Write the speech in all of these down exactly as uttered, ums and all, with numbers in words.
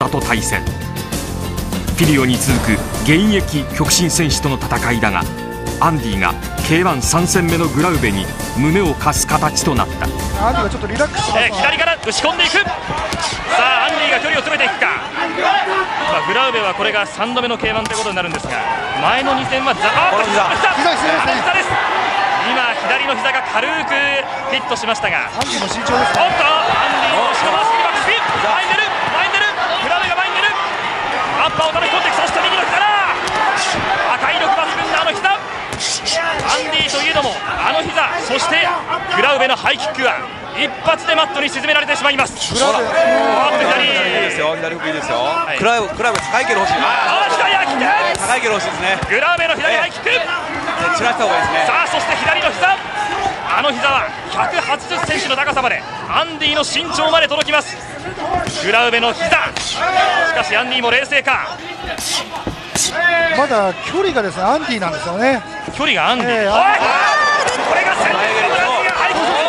と対戦。フィリオに続く現役極真選手との戦いだが、アンディが ケーワンさん 戦目のグラウベに胸を貸す形となった。 アンディがちょっとリラックスしてます、 えー、左から打ち込んでいく。さあアンディが距離を詰めていくか。まあ、グラウベはこれがさんどめの ケーワン ということになるんですが、前のに戦はザーッと膝膝です。今左の膝が軽くフィットしましたが、 アンディも慎重ですね。 おっとアンディの後ろ回しにバックスピン、前に出る前に出る、グラウベが前に出る、アッパーを叩き込んでいく。そして右の膝だ、赤い力抜群のあの膝。アンディといえどもあの膝、そしてグラウベのハイキックは一発でマットに沈められてしまいます。 グラウベ、 左いいですよ、左フックいいですよ。 はい、 クラブクラブ高い蹴り欲しい。 ああ左ハイキック、 高い蹴り欲しいですね。 グラウベの左ハイキック、 散らした方がいいですね。 さあそして左の膝、あの膝はひゃくはちじゅっセンチの高さまで、アンディの身長まで届きます。グラウベの膝、しかしアンディも冷静か。 まだ距離がですねアンディなんですよね。 距離がアンディ、 えー、 おいこれが戦略のブラジルが入ってくる。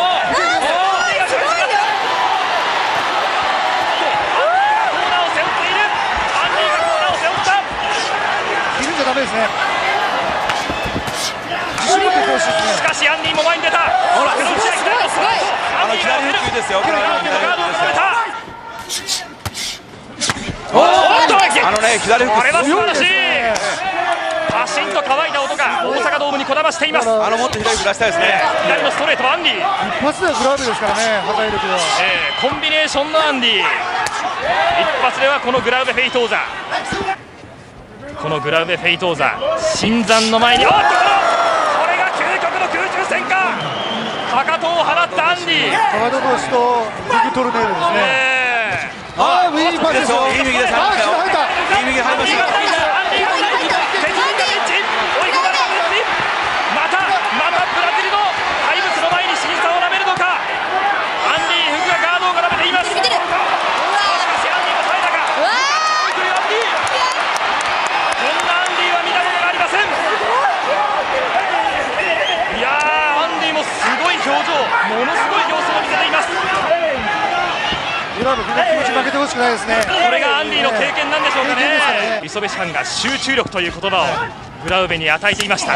ダメですね。自信持っていってほしいですね。 しかしアンディも前に出た。 ほら、 すごいすごいすごい。 あの左フックですよ。 アンディのガードを止めた。 おっと、あのね左フック。 これは素晴らしい。パシンと乾いた音が大阪ドームにこだましています。 あのもっと左フック出したいですね。 左のストレートはアンディ。 一発ではグラウベですからね、破壊力は。 えー、コンビネーションのアンディ。一発ではこのグラウベフェイトーザ。このグラウベフェイトーザ、新山の前に、おっとこれが究極の空中戦か。かかとを払ったアンディ、 かかと同士とビッグトルネードですね。 えー、ああいいパスですよ。 いい右で入ったよ。いい右で入りました。 アンディが敵陣がピンチ、追い込まれたブラジル、またまたブラジルの怪物の前に新山をなめるのか。アンディ、フグがガードを絡めています。しかしアンディも耐えたか。表情、ものすごい様子を見せています。 グラウベ、気持ち負けてほしくないですね。 これがアンディの経験なんでしょうかね。磯部さんが集中力という言葉をグラウベに与えていました。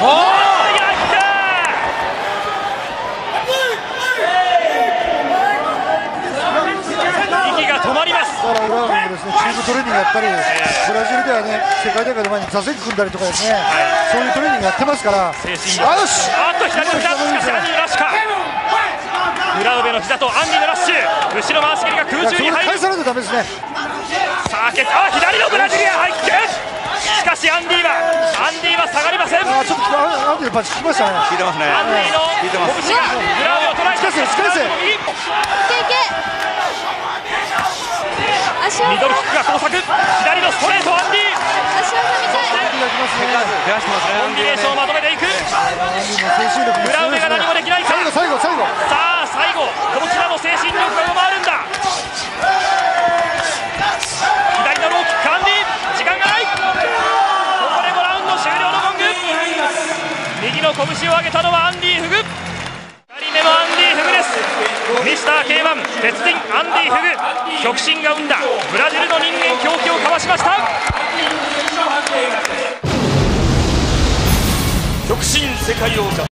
息が止まります。 だからグラウベもですね、チームトレーニングやったり、ブラジルではね、世界大会の前に座席組んだりとかですね、はい、そういうトレーニングやってますから。 精神が、あよし、あっと左の膝、しかしアンディのラッシュか。グラウベの膝とアンディのラッシュ、後ろ回し蹴りが空中に入る。 返さないとダメですね。 さあ決あ左のブラジリアンハイキック。しかしアンディはアンディは下がりません。 あちょっとアンディのパンチ効きましたね。 効いてますね。 アンディの拳がグラウベを捉えて、 しかししかしミドルキックが交錯、左のストレートアンディ、コンビネーションをまとめていく。グラウベが何もできないか。 最後最後最後、 さあ最後どちらの精神力が上回るんだ。左のローキックアンディ、時間がない。ここでもラウンド終了のゴング。右の拳を上げたのはアンディ・フグ。ふたりめのアンディ・フグです。ミスター ケーワン 鉄人アンディ・フグ、極真が生んだブラジルの人間狂気をかわしました。極真世界王者。